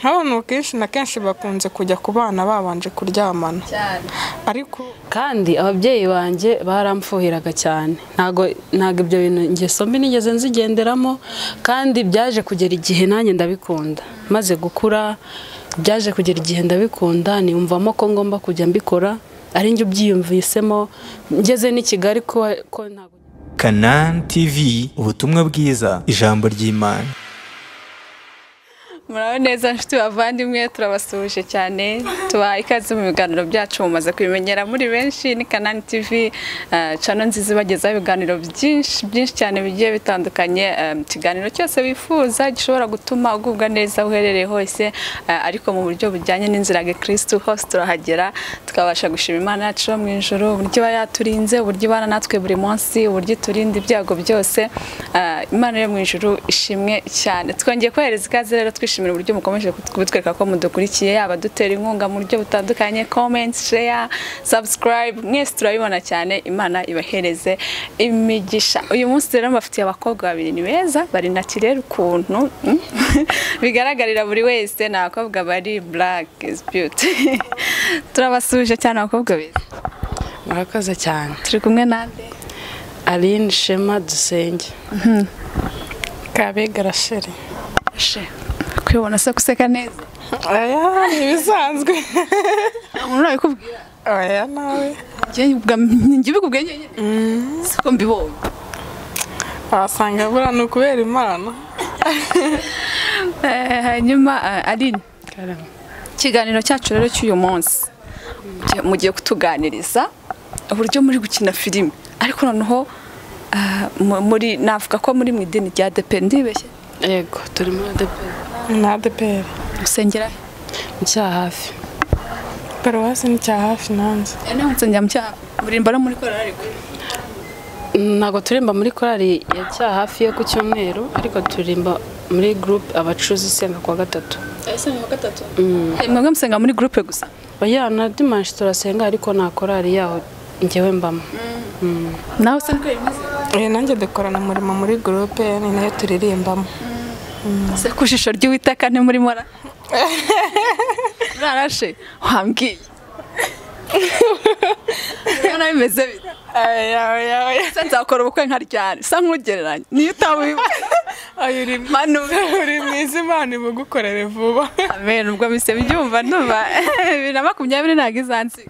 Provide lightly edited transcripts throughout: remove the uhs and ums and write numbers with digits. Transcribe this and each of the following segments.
nk'abantu kenshi na kenshi bakunze kujya ku bana babanje kuryamana ariko kandi ababyeyi banjye baramfuhiraga cyane ntago ibyo bintu ingeso mbi nigeze nzigenderamo kandi byaje kugera igihe nanjye ndabikunda maze gukura byaje kugera igihe ndabikunda niyumvamo ko ngomba kujya mbikora ari njye ubyiyumvisemo ngeze n'i Kigali ko ntago Canaan TV ubutumwa bwiza ijambo ry'Imana. Muraho neza nshuti bavandimwe turabasuhuje cyane tubaha ikaze mu biganiro byacu mumaze kubimenyera muri benshi ni Canaan TV channel nziza bagezaho ibiganiro byinshi cyane bigiye bitandukanye ikiganiro cyose wifuza gishobora gutuma ugubwa neza uherereye hose ariko mu buryo bujyanye n'inzira ya Kristo hose turahagera tukabasha gushima Imana yacu mu ijuru uburyo yaturinze uburyo ibana natwe buri munsi uburyo turinda ibyago byose Imana yo mu ijuru ishimwe cyane twongeye kohereza ikaze rero twishimira uburyo mukomeje kubitwereka ko mudukurikiye yaba dutera inkunga mu buryo butandukanye comment share subscribe mwese turabibona cyane Imana ibahereze imigisha uyu munsi rero bafitiye abakobwa babiri ni beza bari naturel ukuntu bigaragarira buri wese ni abakobwa bari black is beauty turabasuje cyane abakobwa beza murakoze cyane turi kumwe nande Aline Shema Dusenge Kabega Rasheli kwibona se kuseka neza aya nibisanzwe umuntu arikubwira aya nawe njye bikubwiye nyine siko mbibonye asanga bura no kubera Imana hanyuma Aline kiganiro cyacu rero cy'uyu munsi mugiye kutuganiriza uburyo muri gukina filime ariko noneho muri navuga ko muri mu idini rya ndibeshye yego turi muri ADPR usengera hafi paruwasi ni hafi nanze naho nsengera mu cyaha murimba no muri korali ariko ntago turimba muri korali ya hafi yo ku cyumweru ariko turimba muri group abacuruzi senga kwa gatatu senga kwa gatatu mwebwe musenga muri groupe gusa oya na dimanche turasenga ariko na korali yaho njyewe mbamo nawe se niko bimeze nanjye dukorana umurimo muri groupe ni nayo turirimbamo se kushishyo ry'Uwiteka ni muri mora narashe wambwiye Yana bimeze bite aya senza akora ubukwe nka ryane sa nkugereranya niyo utawiba ayuri manu uri mwiza Imana ibugukorere vuba amen ubwo mise byumva ndumva 2020 ntago izansiga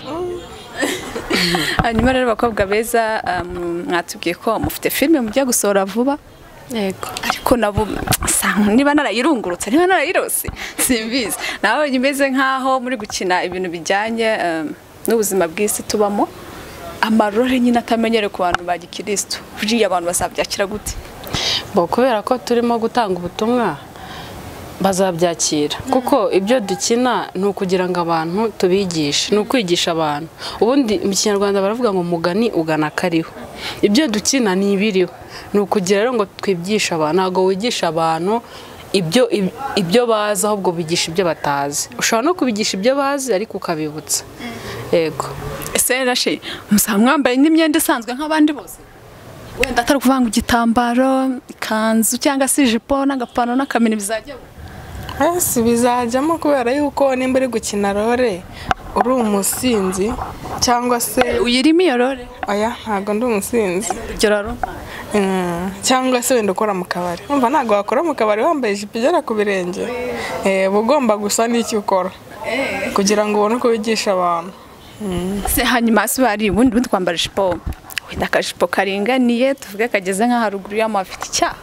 hanyuma rero bakobwa beza mwatubwiye ko mufite filime mujya gusohora vuba yego ariko nabo niba narayirungurutse niba narayirose simbizi nawe imeze nkaho muri gukina ibintu bijyanye n'ubuzima bw'isi tubamo amarore nyine atamenyere ku bantu ba gikristo buriya abantu bazabyakira gute bo kubera ko turimo gutanga ubutumwa bazabyakira kuko ibyo dukina ni ukugira ngo abantu tubigishe ni ukwigisha abantu ubundi mu Kinyarwanda baravuga ngo mugani ugana kariho ibyo dukina ni ibiriho ni ukugira rero ngo twibyigisha abantu ntago wigisha abantu ibyo bazi ahubwo bigisha ibyo batazi ushobora no kubigisha ibyo bazi ariko ukabibutsa yego ese rashe mwambaye n'imyenda isanzwe nk'abandi bose wenda atari kuvanga igitambaro ikanzu cyangwa se ijipo n'agapantaro n'akamini bizajya si bizajyamo kubera yuko nimba uri gukina role uri umusinzi cyangwa se uyirimo iyo role aya ntago ndi umusinzi urugero cyangwa se wenda ukora mu kabari umva ntago wakora mu kabari wambaye ijipo igera ku birenge ugomba gusa n'icyo ukora kugira ngo ubone uko wigisha abantu se hanyuma se bari ubundi kwambara ijipo wenda akajipo karinganiye tuvuge kageze nka haruguru y'amafite icyaha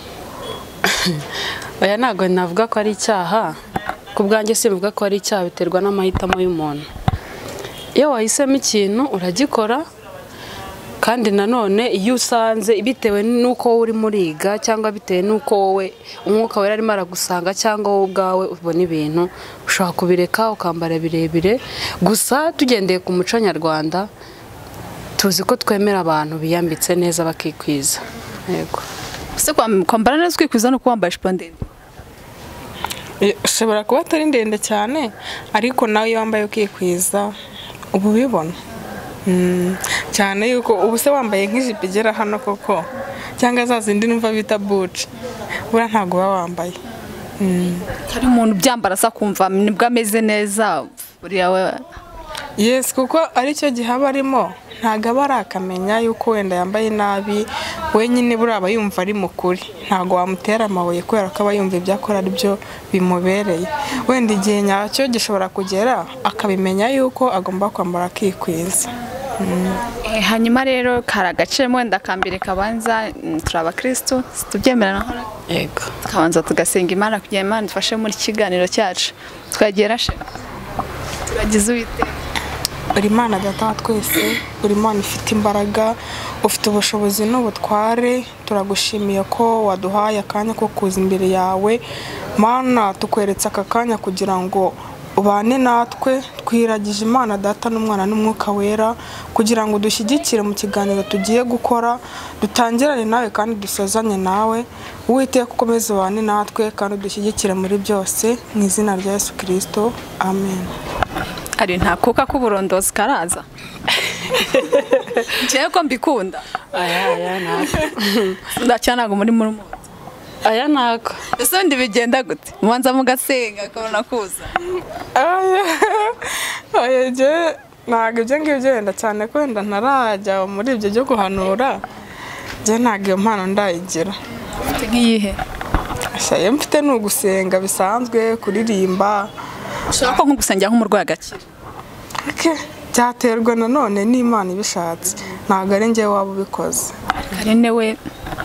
oya ntago navuga ko ari icyaha ku bwanjye simvuga ko ari icyaha biterwa n'amahitamo y'umuntu iyo wahisemo ikintu uragikora kandi nanone iyo usanze bitewe n'uko wowe uri muriga cyangwa bitewe n'uko wowe umwuka wera arimo aragusanga cyangwa wowe ubwawe ubona ibintu ushobora kubireka ukambara birebire gusa tugendeye ku muco nyarwanda tuzi ko twemera abantu biyambitse neza bakikwiza yego se kwambara neza kwikwiza no kwambara ijipo ndende ushobora kuba atari ndende cyane ariko nawe iyo wambaye ukikwiza ubu bibona cyane yuko ubu se wambaye nk'ijipo igera hano koko cyangwa za zindi numva bita buci bura ntago uba wambaye hari umuntu byambara asa kumva nibwo ameze neza buriya we Yes, kuko aricyo gihe aba arimo ntabwo aba arakamenya yuko wenda yambaye nabi wenyine buriya aba yumva ari mukuri, ntabwo wamutera amabuye kubera ko aba yumva ibyo akora ari byo bimubereye. Wenda igihe nyacyo gishobora kugera akabimenya yuko agomba kwambara akikwiza. hanyuma rero kari agace wenda kambere kabanza turi abakristo tubyemerana yego kabanza tugasenga Imana kugira Imana dufashe muri kiganiro cyacu twagera turagize Uwiteka. Uri Imana data wa twese, uri Imana ifite imbaraga, ufite ubushobozi n'ubutware, turagushimiye ko waduhaye akanya ko kuza imbere yawe. Mana tukweretse aka kanya kugira ngo ubane natwe, twiragije Imana data n'umwana n'umwuka wera kugira ngo dushyigikire mu kiganiro tugiye gukora, dutangirane nawe kandi dusozanye nawe. Uwiteka ukomeze ubane natwe kandi dushyigikire muri byose mu izina rya Yesu Kristo, amen. Ari nta kuka k'uburondozi karaza ngiye ko mbikunda aya nako ndacyanaga muri murumo aya nako ese ndi bigenda gute mubanza mugasenga akabona kuza aya je ntabwo ibyo ngibyo wenda cyane ko wenda ntarajya muri ibyo byo guhanura, je ntabwo iyo mpano ndayigira. nk'iyihe Ashaye mfite no gusenga bisanzwe, kuririmba. ushaka ko nk'ugusengera nk'umurwayi agakira Byaterwa nanone n'Imana ibishatse, ntabwo ari njye waba ubikoze. Karine we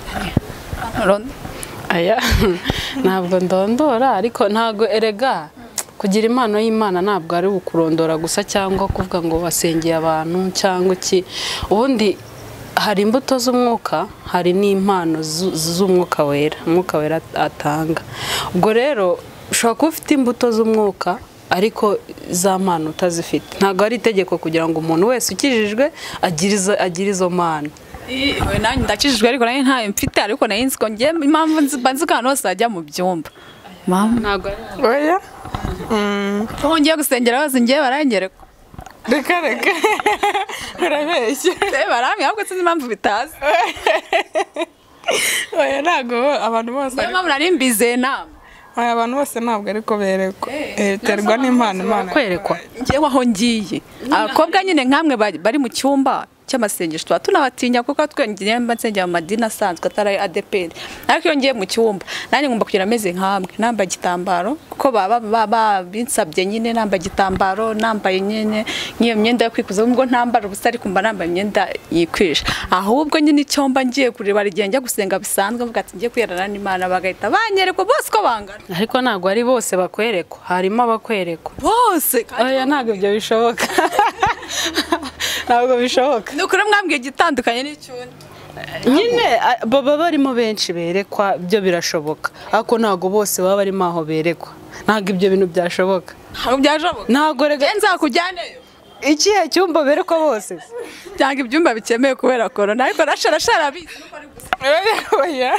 aya ntabwo ndondora ariko ntabwo erega kugira impano y'Imana ntabwo ari ukurondora gusa cyangwa kuvuga ngo wasengeye abantu cyangwa iki. Ubundi hari imbuto z'umwuka, hari n'impano z'umwuka wera, umwuka wera atanga. Ubwo rero ushobora kuba ufite imbuto z'umwuka ariko za mpano utazifite. Ntabwo ari itegeko kugira ngo umuntu wese ukijijwe agire izo mpano. we nanjye ndakijijwe ariko nanjye ntayo mfite, ariko nayo nzi ko ngiye impamvu nzi ko ahantu hose hajya mu byumba mama Ntabwo Oya. ko ngiye gusengera hose ngiye barangereka Reka urabeshya. barambye ahubwo sinzi impamvu bitazi. Oya ntabwo abantu bose niyo mpamvu nari mbize nama abantu bose ntabwo ariko berekwa. Biterwa n'impano Imana kwerekwa. ngiye aho ngiye abakobwa nyine nkamwe bari mu cyumba cy'amasengesho tuba tunabatinya kuko twengeye mbasengera mu madini asanzwe atari ADPR, ariko iyo ngiye mu cyumba nanjye ngomba kugira ameze nkamwe, nambaye igitambaro kuko baba binsabye nyine nambaye igitambaro, nambaye nyine nk'iyo myenda yo kwikuza ubwo ntambara ubusa ariko mba nambaye imyenda yikwisha. Ahubwo nyine icyomba ngiye kureba rigiye njya gusenga bisanzwe mvuga ati ngiye kwiyarana n'Imana bagahita banyerekwa bose ko bangana. Ariko ntabwo ari bose bakwerekwa, harimo abakwerekwa Bose oya ntabwo ibyo bishoboka. Ntabwo bishoboka. nukuri mwambwiye igitandukanye n'icyundi Nyine baba barimo benshi berekwa, byo birashoboka, ariko ntabwo bose baba barimo aho berekwa. Ntabwo ibyo bintu byashoboka. ntabwo byashoboka. Ntabwo rega nzakujyaneyo ikihe cyumba berekwa bose cyangwa ibyumba bikemewe kubera corona, ariko rashara bizi Oya.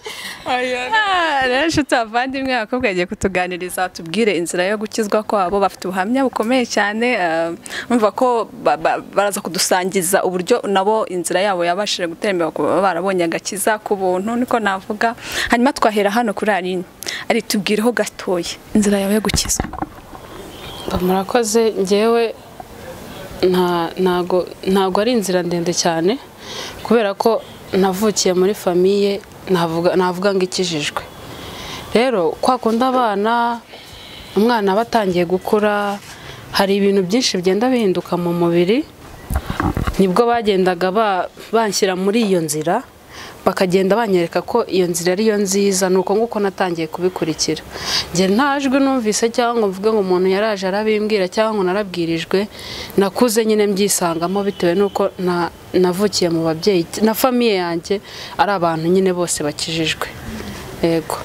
rero nshuti abavandimwe abakobwa bagiye kutuganiriza tubwire inzira yo gukizwa kwabo. Bafite ubuhamya bukomeye cyane, bumva ko baraza kudusangiza uburyo nabo inzira yabo yabashije gutembera kuba barabonye agakiza ku buntu, niko navuga. Hanyuma twahera hano kuri ari tubwireho gatoya inzira yawe yo gukizwa. Murakoze. Ngewe ntago ari inzira ndende cyane kubera ko navukiye muri famiye navuga ngo ikijijwe. Rero kwa kundi umwana batangiye gukura hari ibintu byinshi bigenda bihinduka mu mubiri, nibwo bagendaga banshyira muri iyo nzira, bakagenda banyereka ko iyo nzira ariyo nziza, nuko nguko natangiye kubikurikira. Nge ntajwe numvise cyangwa mvuge ngo umuntu yaraje arabimbwira cyangwa narabwirijwe, nakuze nyine mbyisangamo bitewe nuko navukiye mu babyeyi na famiye yanjye ari abantu nyine bose bakijijwe. Yego.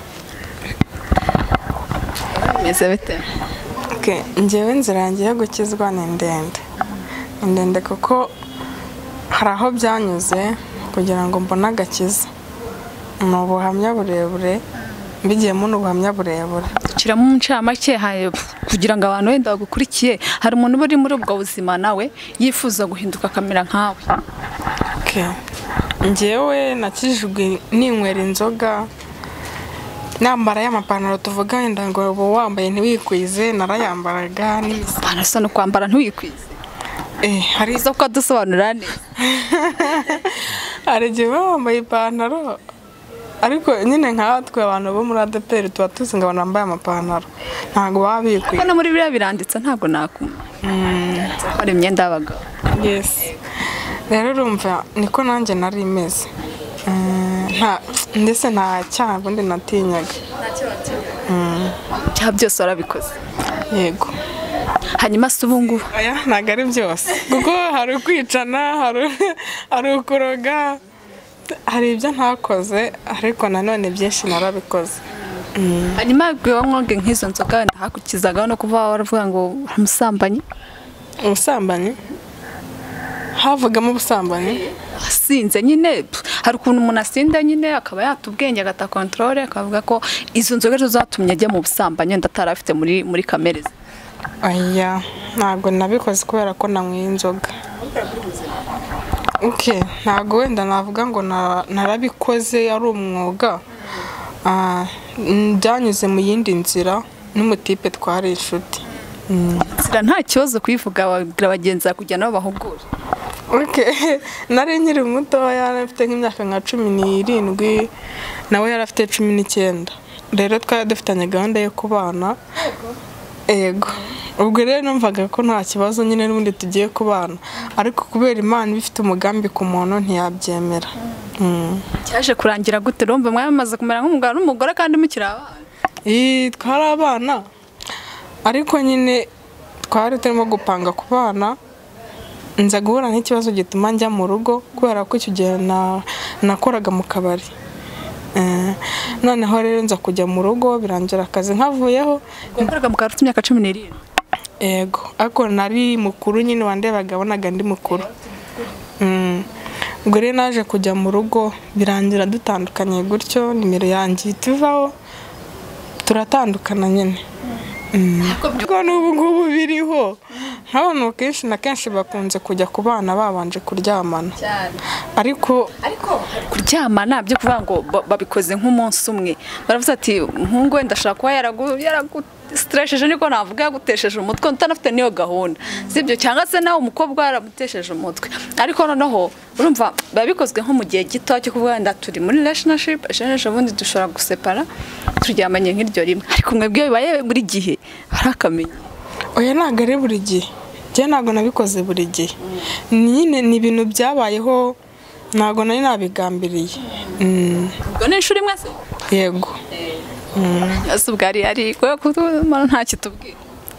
Meze bite? Njyewe inzira yanjye yo gukizwa ni ndende kuko hari aho byanyuze kugira ngo mbone agakiza. Ni ubuhamya burebure, mbigiyemo n'ubuhamya burebure. Kiramo umuncamake kugira ngo abantu wenda bagukurikiye, hari umuntu uri muri ubwo buzima nawe yifuza guhinduka akamera nkawe. Njyewe nakijijwe ninywera inzoga, nambara y'amapantaro tuvuga wenda ngo uba wambaye ntiwikwize narayambaraga n'imisipantaro asa no kwambara ntiwikwize hari izo ko dusobanura neza hari igihe uba wambaye ipantaro ariko nyine nkatwe abantu bo muri ADPR tuba tuzi ngo abantu bambaye amapantaro ntabwo baba bikwiye ariko no muri biriya biranditse ntabwo nakuma hari imyenda y'abagabo yes rero urumva niko nanjye nari imeze ndetse nta cyaha ubundi natinyaga cyaha byose warabikoze yego hanyuma se ubu ngubu ntabwo ari byose kuko hari ukwicana hari ukuroga hari ibyo ntakoze ariko nanone byinshi narabikoze hanyuma bwiwe mwoge nk'izo nzoga wenda hakukizagaho no kuva waravuga ngo uramusambanyi ubusambanyi havugamo ubusambanyi asinze nyine hari ukuntu umuntu asinda nyine akaba yata ubwenge agata controle akavuga ko izo nzoga zatumye ajya mu busambanyi wenda atari afite muri kamere ze oya ntabwo nabikoze kubera ko nanyweye inzoga ntabwo wenda navuga ngo narabikoze ari umwuga byanyuze mu yindi nzira n'umutipe twari inshuti nzira nta kibazo kuyivuga wabwira bagenzi kujya nabo bahugura nari nkiri mutoya afite nk'imyaka nka 17 nawe yari afite 19 rero twari dufitanye gahunda yo kubana yego ubwo rero numvaga ko nta kibazo nyine n'ubundi tugiye kubana ariko kubera Imana bifite umugambi ku muntu ntiyabyemera cyaje kurangira gute rumva mwamaze kumera nk'umugabo n'umugore kandi mukiri abana twari abana ariko nyine twari turimo gupanga kubana nza guhura n'ikibazo gituma njya mu rugo kubera ko icyo gihe nakoraga mu kabari noneho rero nza kujya mu rugo birangira akazi nkavuyeho wakoraga mu kabari ufite imyaka 17 yego ariko nari mukuru nyine wandebaga abonaga ndi mukuru ubwo rero naje kujya mu rugo birangira dutandukanye gutyo nimero yanjye tuvaho turatandukana nyine kuko n'ubu ngubu biriho nk'abantu kenshi na kenshi bakunze kujya ku bana babanje kuryamana ariko kuryamana byo kuvuga ngo babikoze nk'umunsi umwe baravuze ati umuhungu wenda ashaka kuba yaragustresheje niko navuga yagutesheje umutwe utanafite niyo gahunda sibyo cyangwa se nawe umukobwa yaramutesheje umutwe ariko noneho urumva babikozwe nko mu gihe gito cyo kuvuga wenda turi muri relationship ejo bundi dushobora gusepara turyamanye nk'iryo rimwe ariko mwebwe bibaye buri gihe harakamenya oya ntabwo ari buri gihe njye ntabwo nabikoze buri gihe nyine ni ibintu byabayeho ntabwo nari nabigambiriye ubwo ni inshuro imwe se yego ese ubwari ari kuko nta kitubwira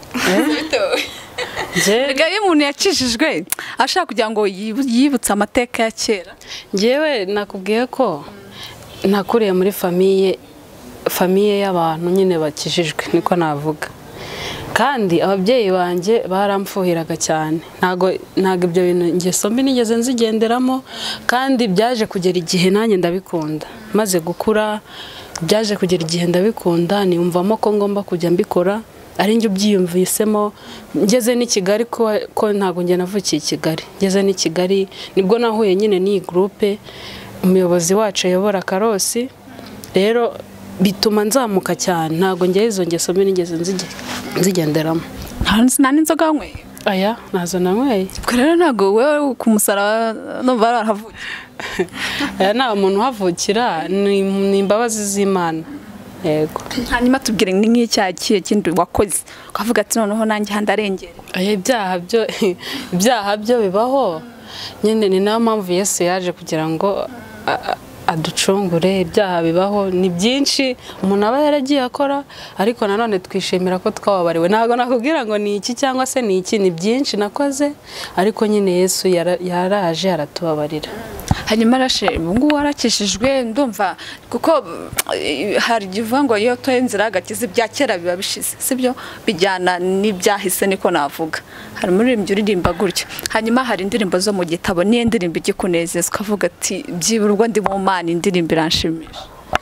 Mbega iyo umuntu yakijijwe ashaka kugira ngo yibutse amateka ya kera njyewe nakubwiye ko nakuriye muri famiye y'abantu nyine bakijijwe niko navuga kandi ababyeyi banjye baramfuhiraga cyane ntago ibyo bintu ingeso mbi nigeze nzigenderamo kandi byaje kugera igihe nanjye ndabikunda maze gukura byaje kugera igihe ndabikunda niyumvamo ko ngomba kujya mbikora ari njye ubyiyumvisemo ngeze ni Kigali ko ntago njye navukiye i Kigali ngeze ni Kigali nibwo nahuye nyine n'iyi groupe umuyobozi wacu ayobora Karosi rero bituma nzamuka cyane ntago njye izo ngeso mbi nigeze nzigenderamo nta n'inzoga wanyweye aya nazo nanyweye rero ntago wewe ku musaraba no barahavuye aya nta muntu uhavukira ni imbabazi z'Imana yego hanyuma tubwire ni nk'icyaha kindi wakoze ukavuga ati noneho nanjye handarengera ibyaha byo bibaho nyine ni nayo mpamvu Yesu yaje kugira ngo aducungure ibyaha bibaho ni byinshi umuntu aba yaragiye akora ariko nanone twishimira ko twababariwe ntabwo nakubwira ngo ni iki cyangwa se ni iki ni byinshi nakoze ariko nyine Yesu yaraje aratubabarira hanyuma rashe ubungu warakishijwe ndumva kuko hari ivuga ngo iyo toye inzira agakiza ibya kera biba bishize sibyo bijyana n'ibyahise niko navuga hari umuririmbyi uririmba gutyo hanyuma hari indirimbo zo mu gitabo niyo ndirimbo igikunezeza ukavuga ati byiburwa ndi mu Mana indirimbo iranshimisha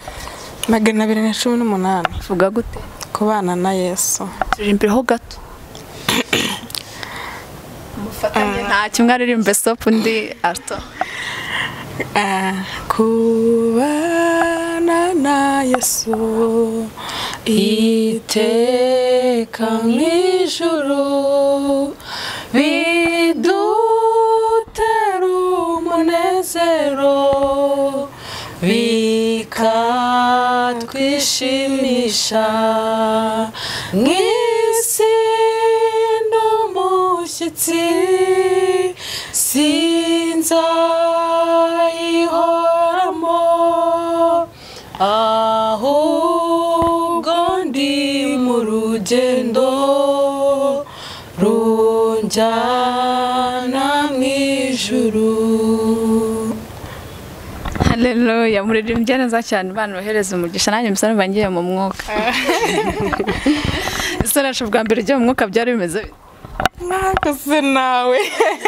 218 vuga gute kubana na Yesu turirimbireho gato mufatanye nta kimwe aririmbe stop undi arto kubana na Yesu iteka mw'ijuru bidutera umunezero bikatwishimisha mw'isi n'umushyitsi sinzayihoramo ahubwo ndi mu rugendo runjyana mw'ijuru. Haleluya, muririmbye neza cyane, Imana bohereza umugisha, nanjye mbisa numva ngiye mu mwuka. Isoresho bwa mbere ryo mu mwuka byari bimeze mwakoze nawe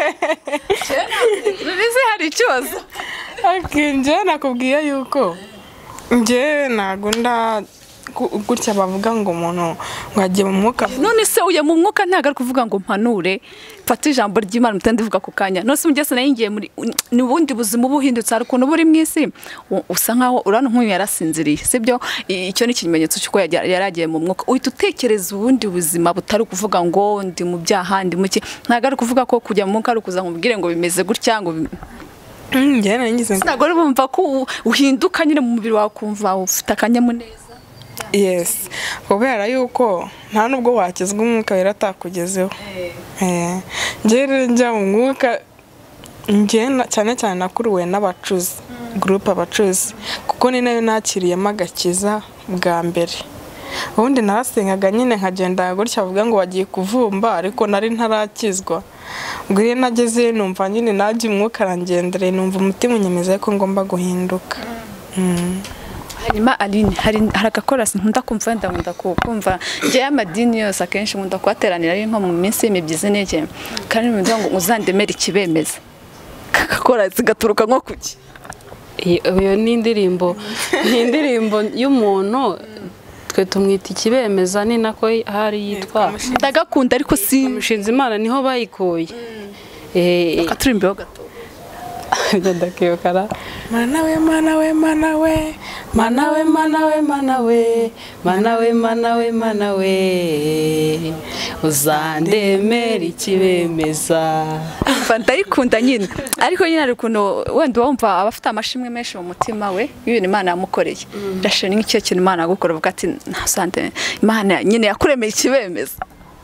bizi hari ikibazo. akinje nakubwiye yuko nje ntago gutya bavuga ngo umuntu mwagiye mu mwuka. None se uye mu mwuka ntago ari kuvuga ngo mpanure fata ijambo ry'Imana mutandivuga ku kanya. None se mugese nayingiye muri ni bundi buzima buhindutse ari kuntu buri mwisi usa nkaho urana nk'uyu yarasinziriye, sibyo? Icyo ni ikimenyetso cyuko yaragiye mu mwuka. Uhita utekereza ubundi buzima butari kuvuga ngo ndi mu byaha ndi muke. Ntago ari kuvuga ko kujya mu mwuka ari kuza nkubwire ngo bimeze gutya ngo njye nangize ntago ari bumva ko uhinduka nyine mu mubiri wawe kumva ufite akanyamuneza. Yes, kubera yuko nta nubwo wakizwa umwuka wera atakugezeho. Njye njya mu mwuka njye cyane cyane nakuruwe n'abacuzi, groupe abacuzi, kuko ni nayo nakiriyemo agakiza bwa mbere. Ubundi narasengaga nyine nkagenda gutya avuga ngo bagiye kuvumba ariko nari ntarakizwa. Ubwo rero nageze numva nyine najye umwuka arangendere, numva umutima unyemeza ko ngomba guhinduka. Hanyuma Aline hari agakorasi nkunda kumva ndakunda kumva ngiye amadini yose akenshi nkunda kwateranira ari nko mu minsi y'imibyizi neke kandi mbivuga ngo uzandemera ikibemeza kagakorasi gaturuka nko kuki. Iyo ni indirimbo y'umuntu twe tumwita ikibemeza, ni nako hari yitwa ndagakunda ariko si mushinze Imana niho bayikoye. Akaturimbeho gato ndakiyokara mana we mana we mana we mana we mana we mana we mana we mana we mana we uzandemera ikibemeza. ndayikunda nyine ariko nyine ari kuno wenda wumva abafite amashimwe menshi mu mutima we y'ibintu Imana yamukoreye. Ndashaka n'icyo kintu Imana yagukora uvuga ati nasante Imana nyine yakuremeye ikibemeza.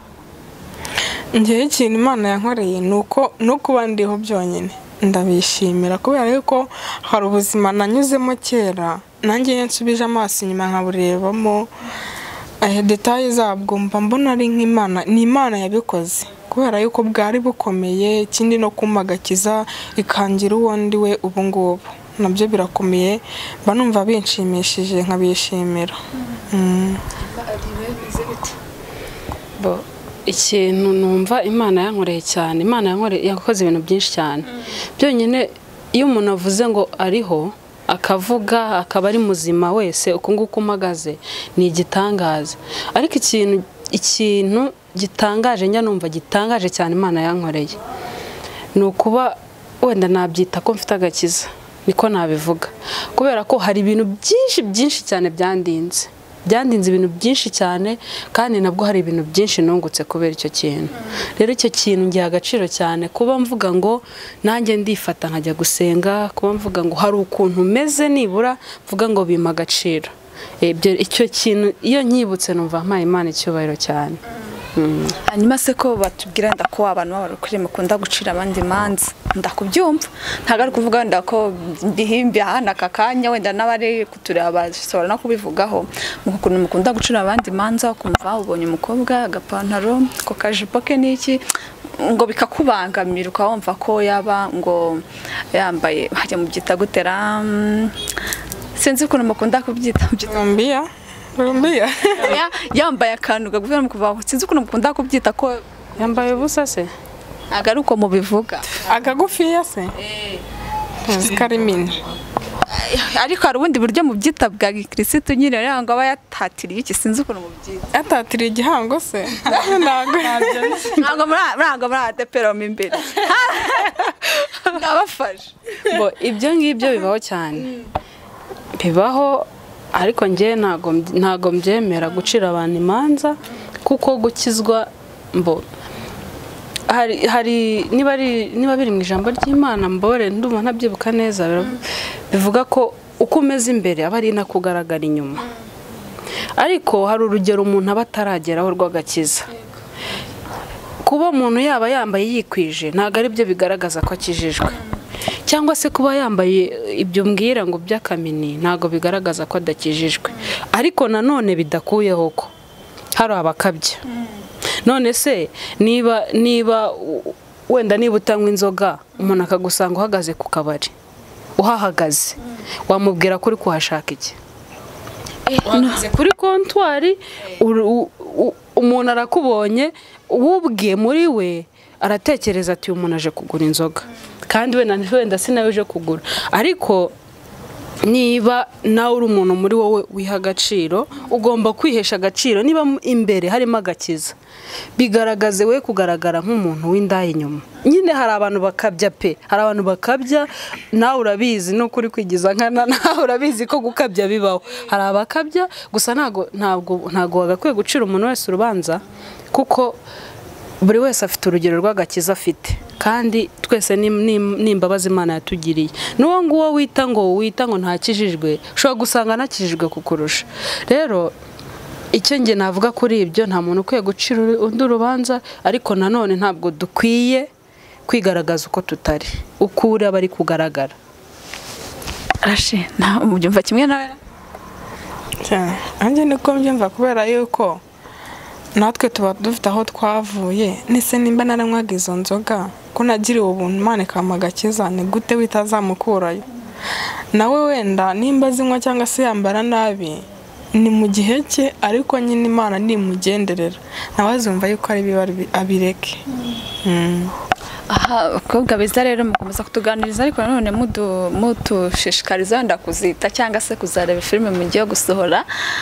Njye ikintu Imana yankoreye nuko no kuba ndiho byonyine ndabishimira kubera yuko hari ubuzima nanyuzemo kera nanjye nsubije amaso inyuma nkaburebamo details zabwo mbona ari nk'Imana, ni Imana yabikoze kubera yuko bwari bukomeye, ikindi no kumagakiza ikangira uwundi we ubu ngubu nabyo birakomeye, mba numva binshimishije nkabishimira. Ikintu numva Imana yankoreye cyane, Imana yakoze ibintu byinshi cyane. Byonyine iyo umuntu avuze ngo ariho akavuga akaba ari muzima wese uko nguko umagaze ni igitangaza. Ariko ikintu gitangaje njya numva gitangaje cyane Imana yankoreye ni ukuba wenda nabyita ko mfite agakiza, niko nabivuga, kubera ko hari ibintu byinshi cyane byandinze ibintu byinshi cyane, kandi nabwo hari ibintu byinshi nungutse kubera icyo kintu. Rero icyo kintu ngiye agaciro cyane, kuba mvuga ngo nanjye ndifata nkajya gusenga, kuba mvuga ngo hari ukuntu meze nibura mvuga ngo bima agaciro. Icyo kintu iyo nkibutse numva mpaye Imana icyubahiro cyane. Hanyuma se ko batubwira ndako abantu babarukire mukunda gucira abandi manza ndakubyumva, ntago ari kuvuga ndako ndihimbi ahana kakanya wenda n'abari kutureba bashobora no kubivugaho mukuntu mukunda gucira abandi manza ukumva ubonye umukobwa agapantaro ko kajipo ke niki ngo bikakubangamira ukawumva ko yaba ngo yambaye hajya mu byita gutera sinzi ukuntu mukunda kubyita Rumbiya yambaye akantu gakuvira mu kuvaho, sinzi ukuntu mukunda kubyita ko yambaye ubusa se agaruko mu bivuga akagufiya se karimini. Ariko hari ubundi buryo mu byita bwa Kristo nyine ngo aba yatatiriye iki, sinzi ukuntu mu byita yatatiriye igihango se ntabwo muri adepera mu imbere ndabafashe. Ibyo ngibyo bibaho cyane, bibaho ariko njye ntago mbyemera gucira abantu imanza kuko gukizwa hari niba biri mu ijambo ry'Imana mbore ndumva ntabyibuka neza bivuga ko uko umeze imbere aba ari nakugaragara inyuma, ariko hari urugero umuntu aba atarageraho rw'agakiza. Kuba umuntu yaba yambaye yikwije ntabwo ari byo bigaragaza ko akijijwe, cyangwa se kuba yambaye ibyo mbwira ngo by'akamini ntabwo bigaragaza ko adakijijwe, ariko nanone bidakuyeho ko hari abakabya. None se niba wenda niba utanywa inzoga umuntu akagusanga uhagaze ku kabari uhahagaze, wamubwira ko uri kuhashaka iki? Uhagaze kuri kontwari, umuntu arakubonye, ubwe muri we aratekereza ati uyu muntu aje kugura inzoga, kandi wenda sinawe uje kugura. Ariko niba nawe uri umuntu muri wowe wiha agaciro, ugomba kwihesha agaciro. Niba imbere harimo agakiza, bigaragaze we kugaragara nk'umuntu w'indayi inyuma. Nyine hari abantu bakabya pe, hari abantu bakabya, nawe urabizi no kuri kwigiza nkana, nawe urabizi ko gukabya bibaho. Hari abakabya gusa ntago wagakwiye gucira umuntu wese urubanza, kuko buri wese afite urugero rw'agakiza afite, kandi twese n'imbabazi Imana yatugiriye. N'uwo nguwo wita ngo ntakijijwe, ushobora gusanga anakijijwe kukurusha. Rero icyo nge navuga kuri ibyo, nta muntu ukwiye gucira undi urubanza, ariko nanone ntabwo dukwiye kwigaragaza uko tutari, uko uri aba ari kugaragara. Rashe, nta ubyumva kimwe nawe? Anjye niko mbyumva, kubera yuko natwe tuba dufite aho twavuye. Nise nimba naranywaga izo nzoga ko nagiriwe ubuntu Imana ikampa agakiza, ni gute witazamukurayo? Nawe wenda nimba zinywa cyangwa se yambara nabi, ni mu gihe cye, ariko nyine Imana nimugenderera nawe azumva yuko ari bibi abireke. Aha, abakobwa beza rero mukomeza kutuganiriza, ariko nanone mutushishikariza wenda kuzita cyangwa se kuzareba filime mu gihe gusohora.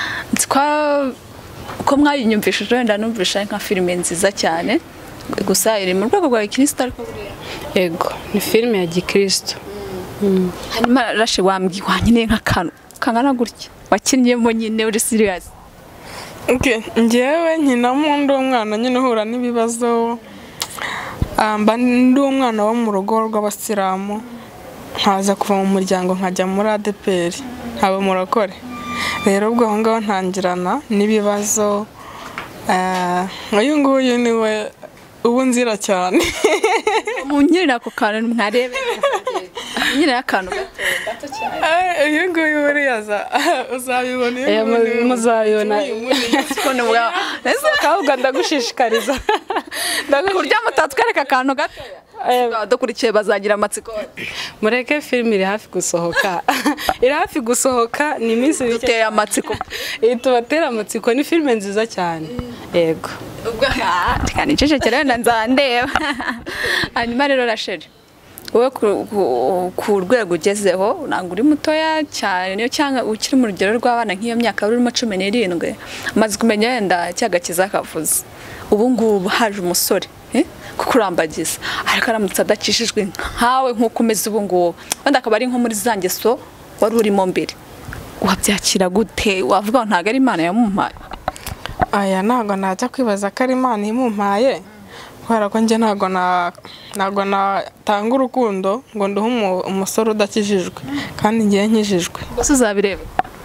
Ko mwayinyumvishije wenda numvisha nka filime nziza cyane, gusa iri mu rwego rwa Kristo, ariko buriya yego ni filime ya Gikristo. Hanyuma Rashe, wanyine nk'akantu kangana gutya wakinnyemo nyine uri serious? Njyewe nkinamo ndi umwana nyine uhura n'ibibazo, mba ndi umwana wo mu rugo rw'abasilamu, nkaza kuva mu muryango nkajya muri ADPR, nkaba murokore. Rero ubwo aho ngaho ntangirana n'ibibazo. Uyu nguyu niwe ubu nzira cyane. Munyirira ku kantu mwarebe, nyine akantu gato cyane. Uyu nguyu buriya uzabibona, muzayibona. Ese ahubwo ndagushishikariza kurya mutatwereka akantu gato, dukurikiye bazagira amatsiko. Mureke filime iri hafi gusohoka. Iri hafi gusohoka, ni iminsi duteye amatsiko. Tubatera amatsiko, ni filime nziza cyane. Yego. Ubwo kandi icecekere wenda nzandeba. Hanyuma rero Rashe, wowe ku rwego ugezeho, ntabwo uri mutoya cyane, niyo cyangwa ukiri mu rugero rw'abana nk'iyo myaka urimo 17, maze kumenya wenda cyagakiza kavuze. Ubu ngubu haje umusore kukurambagiza, ariko aramutse adakishijwe nkawe nk'uko umeze ubu ngubu, wenda akaba ari nko muri za ngeso wari urimo mbere, wabyakira gute? Wavuga ngo ntabwo ari Imana yamumpaye? Aya ntabwo najya kwibaza ko ari Imana imumpaye, kubera ko njye ntabwo natanga urukundo ngo nduhe umusore udakijijwe, kandi ngiye nkijijwe. Gusa uzabireba.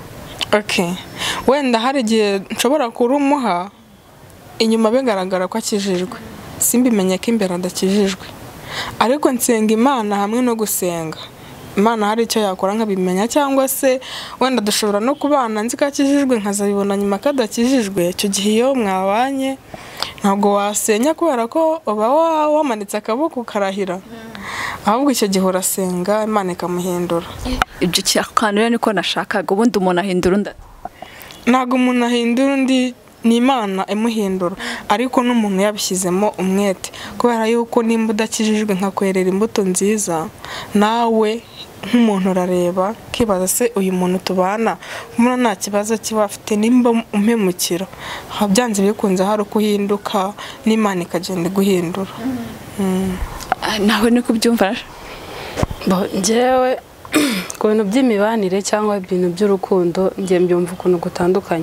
Wenda hari igihe nshobora kurumuha inyuma bigaragara ko akijijwe, simbimenye ko imbere adakijijwe, ariko nsenga Imana hamwe no gusenga Imana hari icyo yakora nkabimenya, cyangwa se wenda dushobora no kubana nzi ko akijijwe nkazabibona nyuma ko adakijijwe. Icyo gihe iyo mwabanye ntabwo wasenya, kubera ko uba wamanitse akaboko ukarahira, ahubwo icyo gihe urasenga Imana ikamuhindura. Ibyo cyakanura niko nashakaga. Ubundi umuntu ahindura undi? Ntabwo umuntu ahindura undi, ni Imana imuhindura, ariko n'umuntu yabishyizemo umwete, kubera yuko nimba udakijijwe nkakwerera imbuto nziza, nawe nk'umuntu urareba kibaza se uyu muntu tubana mbona nta kibazo kiba afite, nimba umpemukira byanze bikunze hari ukuhinduka n'Imana ikagenda guhindura. Nawe niko byumva? Njyewe ku bintu by'imibanire cyangwa ibintu by'urukundo njye mbyumva ukuntu gutandukanye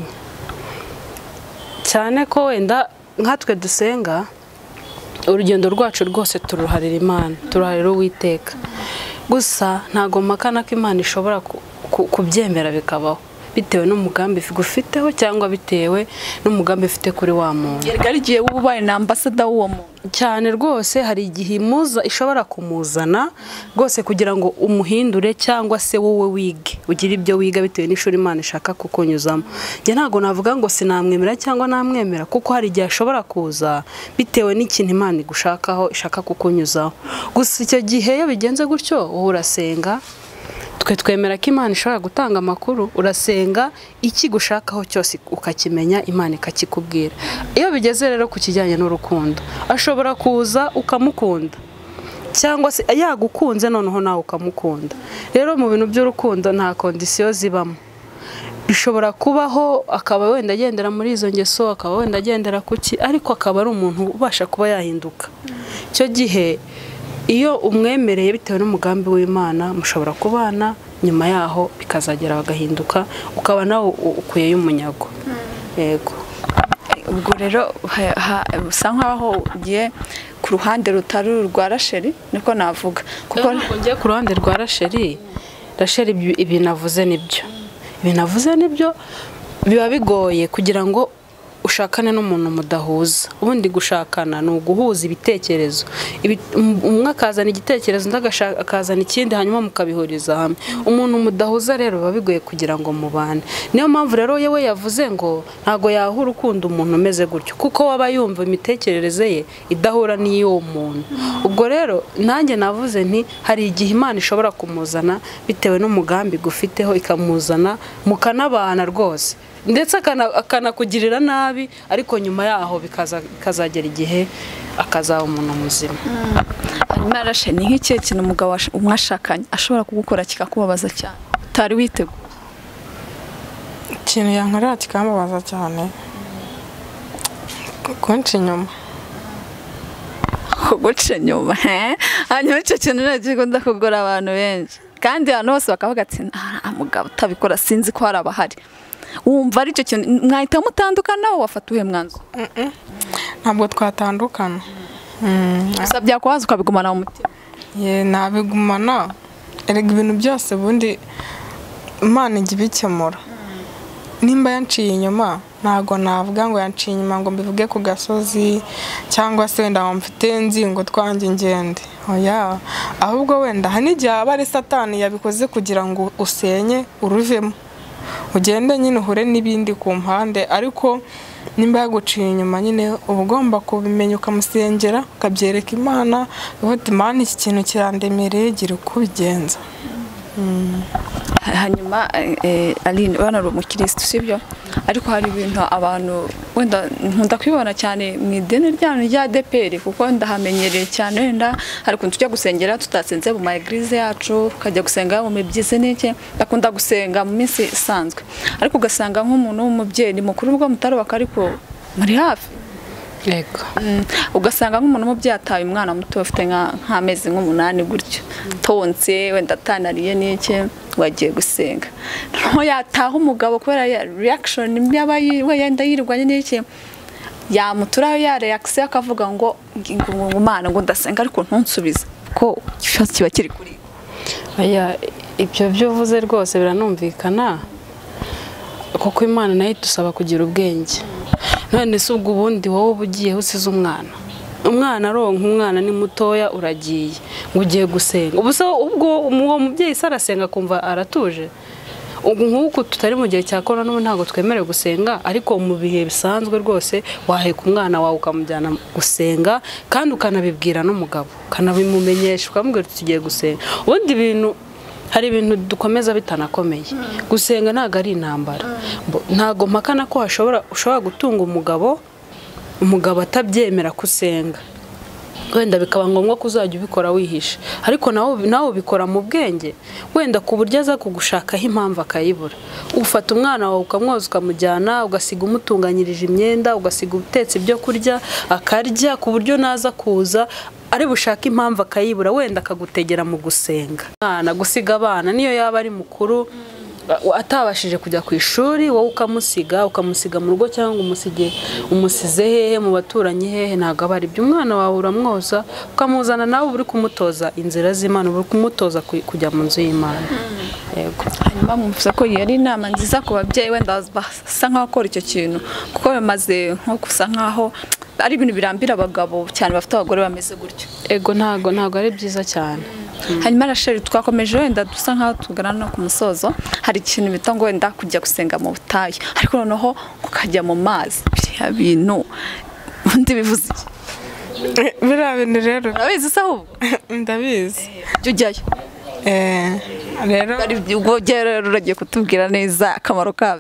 cyane ko wenda nkatwe dusenga urugendo rwacu rwose turuharira Imana turuharira Uwiteka gusa ntago mpakana ko Imana ishobora kubyemera bikabaho bitewe n'umugambi ufiteho cyangwa bitewe n'umugambi ufite kuri wa muntu. Ari giye ubaye na ambassador w'uwo muntu cyane rwose hari igihe imuza ishobora kumuzana rwose kugira ngo umuhindure cyangwa se wowe wige ugira ibyo wiga bitewe n'ishuri Imana ishaka kukunyuzamo. Njye ntago navuga ngo sinamwemera cyangwa namwemera kuko hari igihe ashobora kuza bitewe n'ikintu Imana igushakaho ishaka kukunyuzaho. Gusa icyo gihe iyo bigenze gutyo wowe urasenga twemera ko Imana ishobora gutanga amakuru urasenga iki gushakaho cyose ukakimenya Imana ikakikubwira. Iyo bigeze rero ku kijyanye n'urukundo ashobora kuza ukamukunda cyangwa se yagukunze noneho nawe ukamukunda. Rero mu bintu by'urukundo nta kondisiyo zibamo, bishobora kubaho akaba wenda agendera muri izo ngeso akaba wenda agendera kuki ariko akaba ari umuntu ubasha kuba yahinduka. Icyo gihe iyo umwemereye bitewe n'umugambi w'Imana mushobora kubana nyuma yaho bikazagera bagahinduka ukaba nawe ukuyeyo umunyago. Yego ubwo rero usa nkaho ugiye ku ruhande rutari urwa Rasheli niko navuga kuko ngiye ku ruhande rwa Rasheli ibinavuze nibyo biba bigoye kugira ngo ushakane n'umuntu mudahuza. Ubundi gushakana ni uguhuza ibitekerezo, umwe akazana igitekerezo undi akazana ikindi hanyuma mukabihuriza hamwe. Umuntu mudahuza rero biba bigoye kugira ngo mubane. Niyo mpamvu rero yewe yavuze ngo ntago yaha urukundo umuntu umeze gutyo kuko waba yumva imitekerereze ye idahura n'iy'uwo muntu. Ubwo rero nanjye navuze nti hari igihe Imana ishobora kumuzana bitewe n'umugambi gufiteho ikamuzana mukanabana rwose ndetse akanakugirira nabi ariko nyuma yaho bikazagera igihe akazaba umuntu muzima. Hanyuma Rasheli ni nk'ikihe kintu umugabo umwashakanye ashobora kugukora kikakubabaza cyane utari witeguye? Ikintu yankorera kikambabaza cyane kunca inyuma. Kuguca inyuma hanyuma icyo kintu nagikunda kugora abantu benshi kandi abantu bose bakavuga ati mugabo utabikora sinzi ko hari abahari. Wumva ari cyo kintu mwahita mutandukana wafata uhe mwanzo? Ntabwo twatandukana. Gusa byakwaza ukabigumana mu mutima? Nabigumana. Erega ibintu byose bundi Imana ijya ibikemura. Nimba yanciye inyuma ntago navuga ngo yanciye inyuma ngo mbivuge ku gasozi cyangwa se wenda mfite nzingo twanjye ingende. Oya, ahubwo wenda hanigihe aba ari Satani yabikoze kugira ngo usenye uruvemo ugende nyine uhure n'ibindi ku mpande, ariko nimba yaguciye inyuma nyine uba ugomba kubimenya ukamusengera ukabyereka Imana uvuga Imana iki kintu kirandemereye gira uko ubigenza. Hanyuma Aline bana uri umukristo sibyo ariko hari ibintu abantu wenda nkunda kwibona cyane mu ideni rya ADPR kuko ndahamenyereye cyane wenda hari kuntu tujya gusengera tutasenze mu maeglise yacu ukajya gusenga mu mibyize n'iki ndakunda gusenga mu minsi isanzwe ariko ugasanga nk'umuntu w'umubyeyi mukuru ubwo mutarubaka ariko muri hafi. Yego ugasanga nk'umuntu umubyeyi ataye umwana muto ufite nk'amezi nk'umunani gutyo tonse wenda atanariye n'iki wagiye gusenga nto yataha umugabo kubera reaction wenda yirwanye n'iki yamuturaho ya reaction akavuga ngo Imana ngo ndasenga ariko ntunsubize ko ikibazo kiba kiri kuri. Aya ibyo byuvuze rwose biranumvikana kuko Imana nayo idusaba kugira ubwenge. None se ubwo ubundi wowe ugiye usize umwana aronka umwana ni mutoya uragiye ngo ugiye gusenga ubwo uwo mubyeyi sarasenga kumva aratuje. Nk'uko tutari mu gihe cya korona n'ubu ntabwo twemerewe gusenga ariko mu bihe bisanzwe rwose waheka umwana wawe ukamujyana gusenga kandi ukanabibwira n'umugabo ukanabimumenyesha ukamubwira tugiye gusenga. Ubundi ibintu hari ibintu dukomeza bitanakomeye gusenga ntago ari intambara. Ntago mpakana ko ushobora gutunga umugabo atabyemera kusenga wenda bikaba ngombwa ko uzajya ubikora wihishe, ariko nawe ubikora mu bwenge, wenda ku buryo aza kugushakaho impamvu akayibura. Ufata umwana wawe ukamwoza ukamujyana, ugasiga umutunganyirije imyenda, ugasiga utetse ibyo kurya akarya, ku buryo naza kuza ari bushaka impamvu akayibura, wenda akagutegera mu gusenga. Gusiga abana niyo yaba ari mukuru atabashije kujya ku ishuri, wowe ukamusiga mu rugo cyangwa umusize hehe mu baturanyi hehe, ntabwo aba ari byo. Umwana wawe uramwoza ukamuzana, nawe uri kumutoza inzira z'Imana, uri kumutoza kujya mu nzu y'Imana. Yego. Hanyuma mwumvise ko yari inama nziza ku babyeyi wenda basa nk'aho bakora icyo kintu, kuko bamaze nko gusa nk'aho ari ibintu birambira abagabo cyane bafite abagore bameze gutyo. Ego ntabwo ari byiza cyane. Hanyuma rasheri twakomeje wenda dusa nk'aho tugana no ku musozo, hari ikintu bita ngo wenda kujya gusenga mu butayu, ariko noneho ukajya mu mazi, biriya bintu undi bivuze iki? Biriya bintu rero urabizi se ahubwo? Ndabizi. Jya ujyayo. Rero uragiye kutubwira neza akamaro kabyo.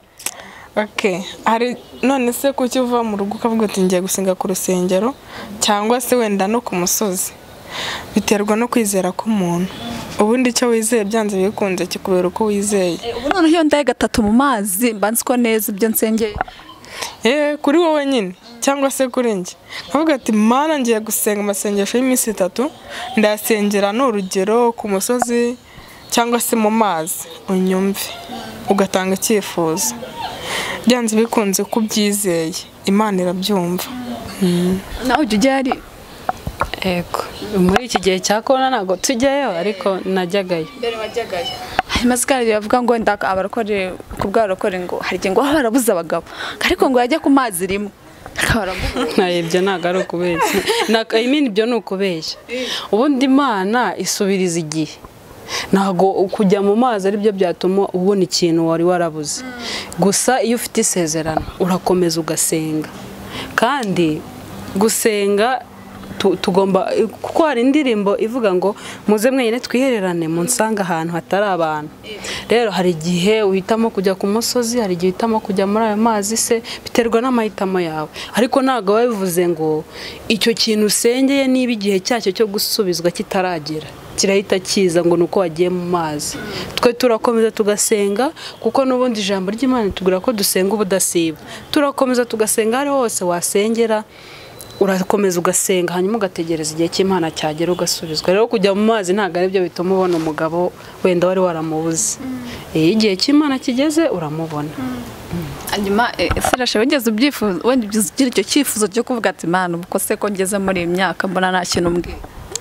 Hari none se kuki uva mu rugo ukavuga ati ngiye gusenga ku rusengero cyangwa se wenda no ku musozi? Biterwa no kwizera k'umuntu. Ubundi icyo wizeye byanze bikunze kikubera uko wizeye. Ubu noneho iyo ndaye gatatu mu mazi mba nzi ko neza ibyo nsengeye. Kuri wowe nyine cyangwa se kuri njye nkavuga ati Mana ngiye gusenga amasengesho y'iminsi 3, ndasengera n'urugero ku musozi cyangwa se mu mazi, unyumve ugatanga icyifuzo. Byanze bikunze kubyizeye, Imana irabyumva. Nawe ujya ari ego muri iki gihe cya corona ntabwo tujyayo, ariko najyagayo. Mbere wajyagayo. Hanyuma sikari bavuga ngo ndaka abarokore kubwarokore ngo hari igihe ngo barabuze abagabo, ariko ngo yajya ku mazi rimwe ibyo ntabwo ari ukubeshya. Ibyo ni ukubeshya. Ubundi Imana isubiriza igihe, ntabwo kujya mu mazi ari byo byatuma ubona ikintu wari warabuze. Gusa iyo ufite isezerano urakomeza ugasenga, kandi gusenga tugomba, kuko hari indirimbo ivuga ngo muze mwenyine twihererane mu nsanga ahantu hatari abantu. Rero hari igihe uhitamo kujya ku musozi, hari igihe uhitamo kujya muri ayo mazi, se biterwa n'amahitamo yawe, ariko ntabwo babivuze ngo icyo kintu usengeye niba igihe cyacyo cyo gusubizwa kitaragera kirahita kiza ngo nuko wagiye mu mazi. Twe turakomeza tugasenga, kuko n'ubundi ijambo ry'Imana tugura ko dusenga ubudasiba. Turakomeza tugasenga ari hose wasengera, urakomeza ugasenga, hanyuma ugategereza igihe cy'Imana cyagera ugasubizwa. Rero kujya mu mazi ntabwo ari byo bituma ubona umugabo wenda wari waramubuze. Igihe cy'Imana kigeze uramubona. Hanyuma serashe wigeze ubyifuza, wenda ugira icyo cyifuzo cyo kuvuga ati Mana uko se ko ngeze muri iyi myaka mbona nta kintu mbwiye?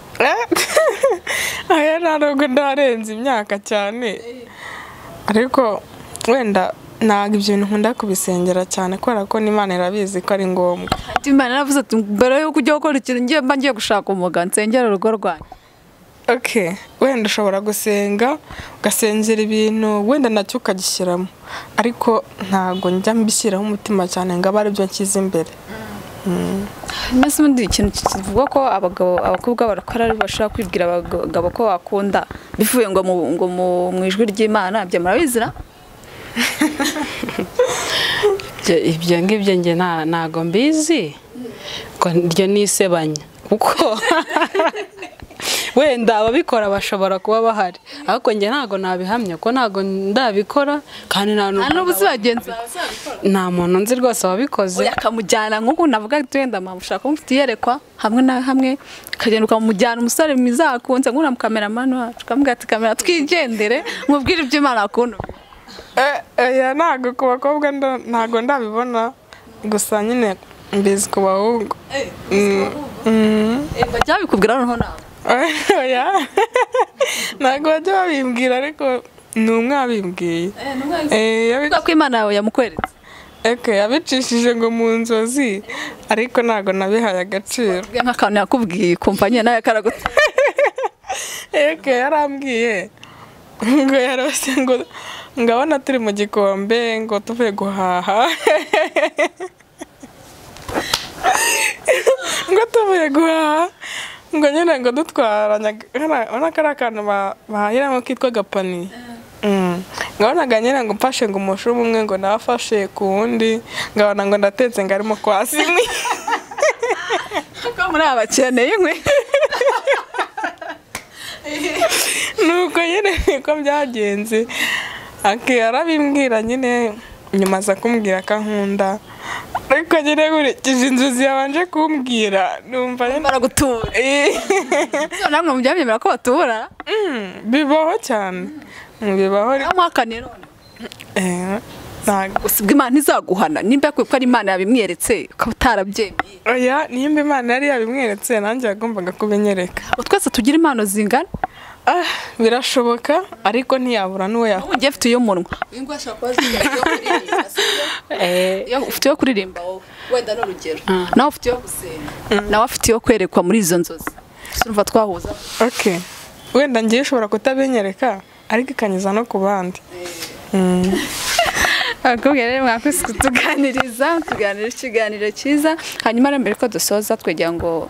Ntabwo ndarenze imyaka cyane, ariko wenda ntabwo ibyo bintu nkunda kubisengera cyane, kubera ko n'Imana irabizi ko ari ngombwa. Imana yaravuze ati mbere yo kujya gukora ikintu ngiye gushaka umugabo nsengera urugo rwanyu. Wenda ushobora gusenga ugasengera ibintu wenda nacyo ukagishyiramo, ariko ntabwo njya mbishyiraho umutima cyane ngo abe ari byo nshyize imbere. Mbese ubundi ikintu kivuga ko abakobwa barakora ari bashaka kwibwira abagabo ko bakunda bivuye ngo mu ijwi ry'Imana, byo murabizira? Ibyo ngibyo njye ntago mbizi, ko ryo nisebanya, kuko wenda ababikora bashobora kuba bahari, ariko njye ntago nabihamya ko ntago ndabikora, kandi nta muntu nzi rwose wabikoze. Akamujyana nk'uko navuga ati wenda mama ushaka kumufite iyerekwa hamwe na hamwe, ukagenda ukamujyana umusore mwiza akunze nk'una mukameramani wacu, ukamubwira ati kamera twigendere mubwire ibyo Imana akunda. Ntabwo ku bakobwa ntabwo ndabibona, gusa nyine mbizi ku bahungu. Bajya babikubwira noneho nawe? Ntabwo bajya babimbwira, ariko ni umwe wabimbwiye. Ko Imana yawe yamukweretse? Yabicishije ngo mu nzozi, ariko ntabwo nabihaye agaciro. Nk'akantu yakubwiye kumva nyine nawe karagutse. Yarambwiye ngo yarose ngo ngabona turi mu gikombe ngo tuvuye guhaha, ngo tuvuye guhaha, ngo nyine ngo dutwaranya kari akantu bahahiramo kitwa gapani. Ngabonaga nyine ngo mfashe ngo umushumu umwe ngo nafashe ku wundi, ngabona ngo ndatetse ngo arimo kwasi imwe. ko muri abakeneye inkwi nuko nyine niko byagenze arabimbwira nyine nyuma aza kumbwira ko ankunda ariko nyine nkurikije inzozi yabanje kumbwira numva baragutura namwe mubyemera ko batura bibaho cyane bibaho amwakane none usibwa Imana izaguhana nimba ko ari Imana yabimweretse ukaba utarabyemeye oya nimba Imana yari yabimweretse nanjye yagombaga kubinyereka twese tugira impano zingana birashoboka ariko ntiyabura n'uwo ubu ngiye mfite iy'umunwa uyu nguyu ashobora kuba ufite iyo kuririmba wowe wenda n'urugero nawe ufite iyo gusenga nawe afite iyo kwerekwa muri izo nzozi urumva twahuza wenda ngiye ushobora kutabinyereka ariko ikanyuza no ku bandi abakobwa rero mwakwisi kutuganiriza ikiganiro cyiza hanyuma mbere ko dusoza twegera ngo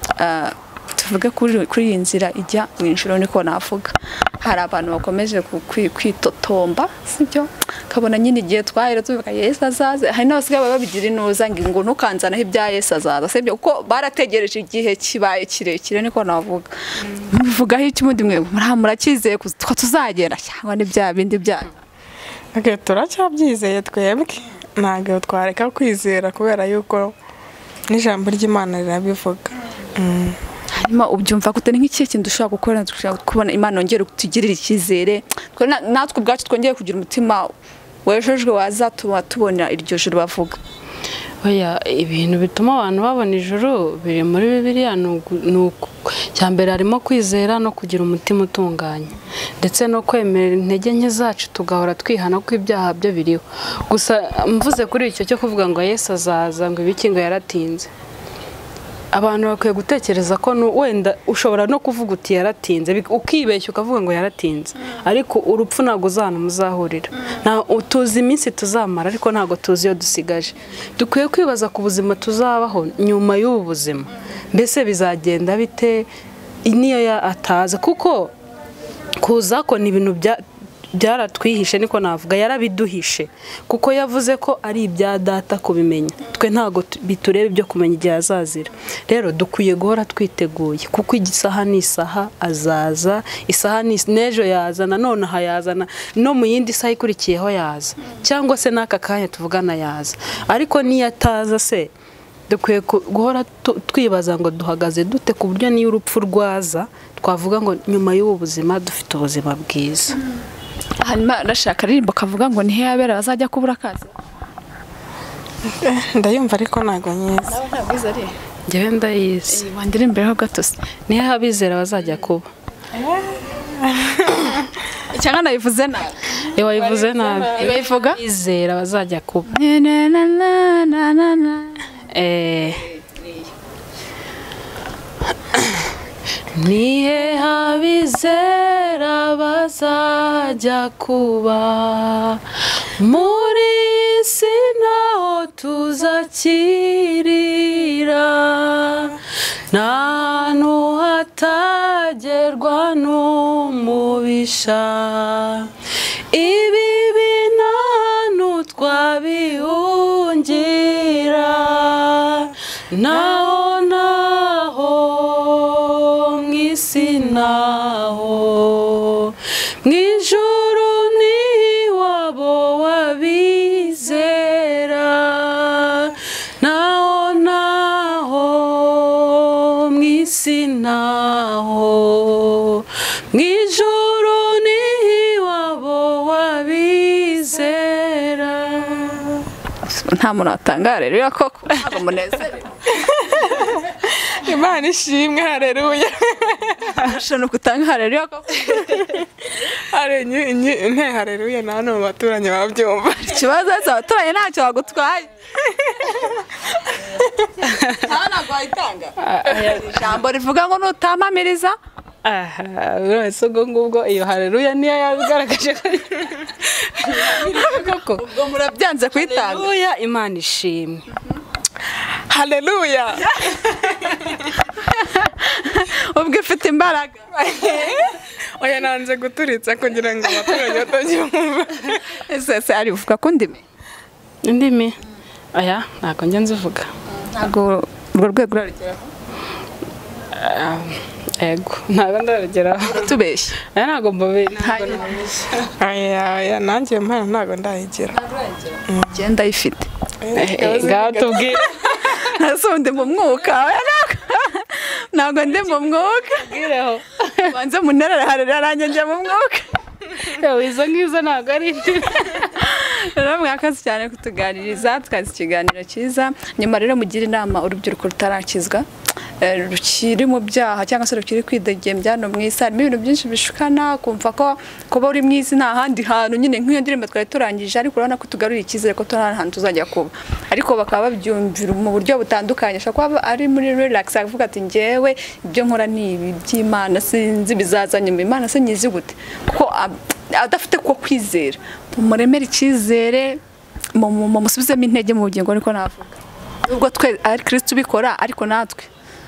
tuvuge kuri iyi nzira ijya mu ijuru niko navuga hari abantu bakomeje kwitotomba sibyo kabona nyine igihe twahera tuvuga Yesu azaza hari n'abasigaye babigira inuza ngo ntukanzanaho ibya Yesu azaza sibyo kuko barategereje igihe kibaye kirekire niko navuga muvugaho iki mundi mwe murakizeye ko tuzagera cyangwa ni bya bindi byanyu turacyabyizeye twebwe ntabwo twareka kwizera kubera yuko n'ijambo ry'Imana rirabivuga hanyuma ubyumva gute nk'iki kintu dushobora gukora dushobora kubona Imana yongera kutugirira icyizere natwe ubwacu twongeye kugira umutima wejejwe wazatuma tubona iryo juru bavuga oya ibintu bituma abantu babona ijuru biri muri Bibiliya cyambere harimo kwizera no kugira umutima utunganye ndetse no kwemera intege nke zacu tugahora twihana ko ibyaha byo biriho gusa mvuze kuri icyo cyo kuvuga ngo Yesu azaza ngo ibiki ngo yaratinze abantu bakwiye gutekereza ko wenda ushobora no kuvuga uti yaratinze ukibeshya ukavuga ngo yaratinze ariko urupfu ntabwo uzana muzahurira tuzi iminsi tuzamara ariko ntabwo tuzi iyo dusigaje dukwiye kwibaza ku buzima tuzabaho nyuma y'ubu buzima mbese bizagenda bite niyo ataza kuko kuza ko ni ibintu byaratwihishe niko navuga yarabiduhishe kuko yavuze ko ari ibya data kubimenya twe ntago bitureba ibyo kumenya igihe azazira rero dukwiye guhora twiteguye kuko igisaha n'isaha azaza isaha n'ejo yazana none hayazana no mu yindi saha ikurikiyeho yaza cyangwa se n'aka kanya tuvugana yaza ariko niyo ataza se dukwiye guhora twibaza ngo duhagaze dute ku buryo niyo urupfu rwaza twavuga ngo nyuma y'ubu buzima dufite ubuzima bwiza hanyuma ndashaka aririmbo kavuga ngo nihe yabera bazajya kubura akazi ndayumva ariko ntago nyizi nawe ntabwiza ari njyewe ndayizi wandirimbeho gato se nihe abizera bazajya kuba cyangwa nabivuze nabi wayivuze nabi bayivuga bizera bazajya kuba nihe abizera bazajya kuba muri isi naho tuzakirira ntahantu hatagerwa n'umubisha ibibi ntahantu twabihungira naho naho mw'ijuru n'iwabo wabizera naho mw'isi naho mw'ijuru n'iwabo wabizera nta muntu watangara rero koko ntabwo munezerewe Imana ishimwe haleluya ushobora gutanga haleluya koko nte haleluya na hano mu baturanyi babyumva ikibazo abaturanyi ntacyo bagutwaye ntabwo wayitanga ijambo rivuga ngo nutamamiriza wese ubwo ngubwo iyo haleluya niyo yabigaragaje ubwo murabyanze kuyitanga haleluya Imana ishimwe haleluya ubwo ifite imbaraga oya nanze guturitsa kugira ngo abaturage batabyumva ese ari uvuga ko indimi oya ntabwo njya nzivuga ntabwo urwo rwego rurageraho ego ntabwo ndabigeraho tubeshye ntabwo mbabeshya aya nanjye mpana ntabwo ndayigera genda ifite ngaho tubwire nasundi mu mwuka ntabwo ndi mu mwuka bwireho banze munarara harera nanjye njya mu mwuka izo ngizo ntabwo ari rero mwakazi cyane kutuganiriza tukazi ikiganiro cyiza nyuma rero mugira inama urubyiruko rutarakizwa rukiri mu byaha cyangwa se rukiri kwidegembya no mu isi harimo ibintu byinshi bishukana kumva ko kuba uri mu isi nta handi hantu nyine nk'iyo ndirimbo twari turangije ariko urabona ko tugarura icyizere ko turi ahantu tuzajya kuba ariko bakaba babyumvira mu buryo butandukanye ashobora kuba ari muri relax avuga ati njyewe ibyo nkora ni ibi by'Imana sinzi bizaza nyuma Imana se nyizi gute kuko adafite ko kwizera muremera icyizere musubizemo intege mu bugingo ariko navuga ubwo twe ari Kristo ubikora ariko natwe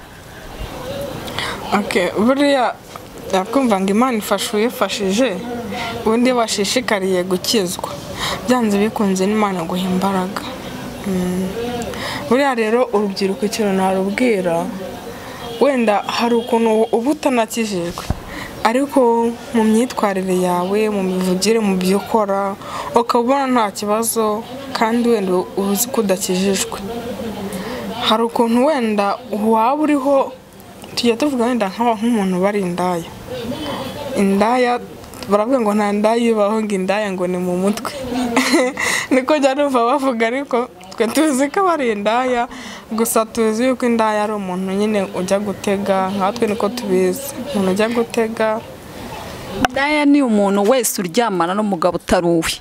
buriya yakumva ngo Imana ifasha uyifashije ubundi bashishikariye gukizwa byanze bikunze n'Imana guha imbaraga buriya rero urubyiruko ikintu narubwira wenda hari ukuntu uba utanakijijwe ariko mu myitwarire yawe mu mivugire mu byo ukora ukabona nta kibazo kandi wenda uzi ko udakijijwe hari ukuntu wenda waba uriho tujya tuvuga wenda nk'umuntu bari indaya baravuga ngo nta ndaya ibaho ngo indaya ngo ni mu mutwe niko njya numva bavuga ariko twe tuzi ko bari indaya gusa tuzi yuko indaya ari umuntu nyine ujya gutega nkatwe niko tubizi umuntu ujya gutega indaya ni umuntu wese uryamana n'umugabo utari uwe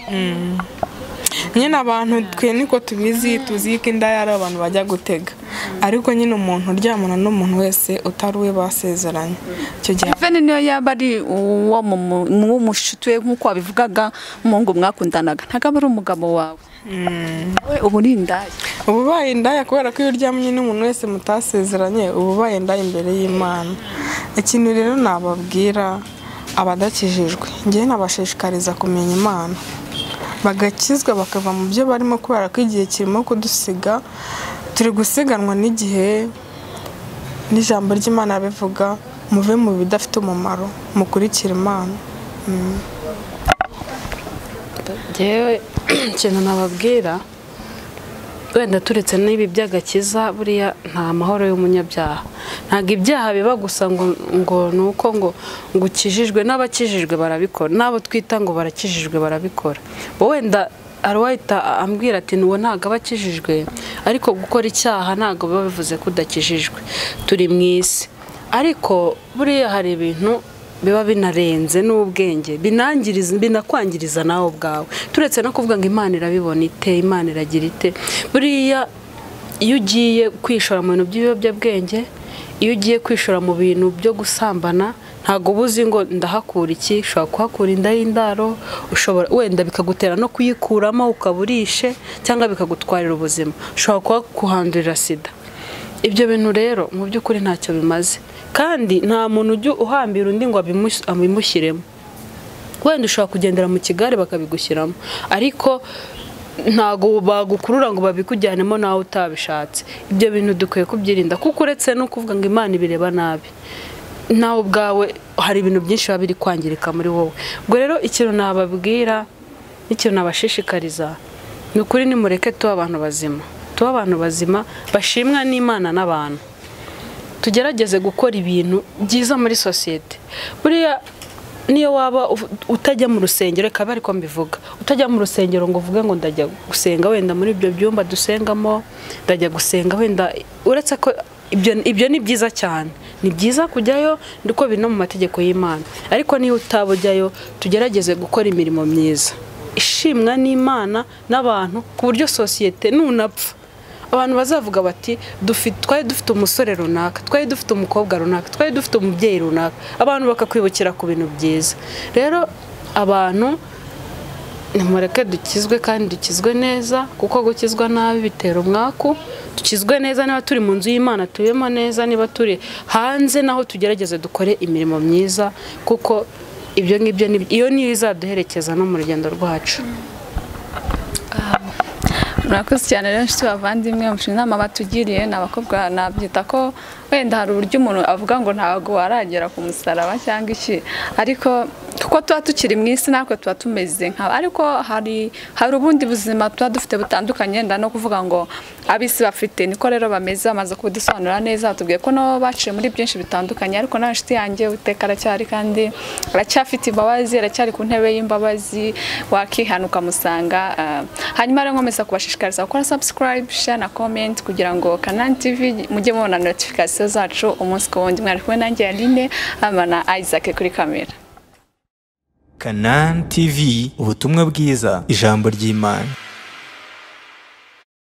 nyine abantu twe niko tubizi tuzi ko indaya ari abantu bajya gutega ariko nyine umuntu uryamana n'umuntu wese utari uwe basezeranye icyo gihe Even niyo yaba ari uwo mu mushuti nk'uko wabivugaga umuhungu mwakundanaga ntabwo ari umugabo wawe ubu ni indaya ubu ubaye indaya kubera ko iyo uryamanye n'umuntu wese mutasezeranye ubu ubaye indaya imbere y'Imana ikintu rero nababwira abadakijijwe ngewe nabashishikariza kumenya Imana bagakizwa bakava mu byo barimo kubera ko igihe kirimo kudusiga turi gusiganwa n'igihe n'ijambo ry'Imana bivuga muve mu bidafite umumaro mukurikira Imana yewe ikintu nababwira wenda turetse n'ibi by'agakiza buriya nta mahoro y'umunyabyaha ntabwo ibyaha biba gusa ngo ni uko ngo ukijijwe n'abakijijwe barabikora n'abo twita ngo barakijijwe barabikora wenda arwahita ambwira ati nuwo ntabwo aba akijijwe ariko gukora icyaha ntabwo biba bivuze ko udakijijwe turi mu isi ariko buriya hari ibintu biba binarenze n'ubwenge binakwangiriza nawe ubwawe turetse no kuvuga ngo Imana irabibona ite Imana iragira ite buriya iyo ugiye kwishora mu bintu by'ibiyobyabwenge iyo ugiye kwishora mu bintu byo gusambana ntabwo ubuzi ngo ndahakura iki ushobora kuhakura inda y'indaro ushobora wenda bikagutera no kuyikuramo ukaburishe cyangwa bikagutwarira ubuzima ushobora kuhandurira sida ibyo bintu rero mu by'ukuri ntacyo bimaze kandi nta muntu ujya uhambira undi ngo abimushyiremo wenda ushobora kugendera mu kigare bakabigushyiramo ariko ntago bagukurura ngo babikujyanemo nawe utabishatse ibyo bintu dukwiye kubyirinda kuko uretse no kuvuga ngo Imana ibireba nabi nawe ubwawe hari ibintu byinshi biba biri kwangirika muri wowe ubwo rero ikintu nababwira n'ikintu nabashishikariza ni ukuri nimureke tuba abantu bazima bashimwa n'Imana n'abantu tugerageze gukora ibintu byiza muri sosiyete buriya niyo waba utajya mu rusengero reka ariko mbivuga utajya mu rusengero ngo uvuge ngo ndajya gusenga wenda muri ibyo byumba dusengamo ndajya gusenga wenda uretse ko ibyo ni byiza cyane ni byiza kujyayo ndiko biri no mu mategeko y'Imana ariko niyo utabujyayo tugerageze gukora imirimo myiza ishimwa n'Imana n'abantu ku buryo sosiyete nunapfa abantu bazavuga bati twari dufite umusore runaka twari dufite umukobwa runaka twari dufite umubyeyi runaka abantu bakakwibukira ku bintu byiza rero abantu nimureke dukizwe kandi dukizwe neza kuko gukizwa nabi bitera umwaku dukizwe neza niba turi mu nzu y'Imana tubemo neza niba turi hanze naho tugerageze dukore imirimo myiza kuko ibyo ngibyo iyo niyo izaduherekeza no mu rugendo rwacu murakoze cyane rero nshuti bavandimwe mushimira inama batugiriye n'abakobwa nabyita ko wenda hari uburyo umuntu avuga ngo ntago waragera ku musaraba cyangwa iki ariko kuko tuba tukiri mu isi natwe tuba tumeze nka ariko hari ubundi buzima tuba dufite butandukanye nda no kuvuga ngo abisi bafite niko rero bameze bamaze kubidusobanura neza batubwiye ko nabo baciye muri byinshi bitandukanye ariko nawe nshuti yanjye uteka aracyari kandi aracyafite imbabazi aracyari ku ntebe y'imbabazi wakihanuka musanga hanyuma rero nkomeza kubashishikariza gukora subscribe share na comment kugira ngo Kanani TV mujye mubona notification zacu umunsi ku wundi mwari kumwe nanjye Aline amana Isaac kuri kamera. Kanani TV ubutumwa bwiza ijambo ry'Imana.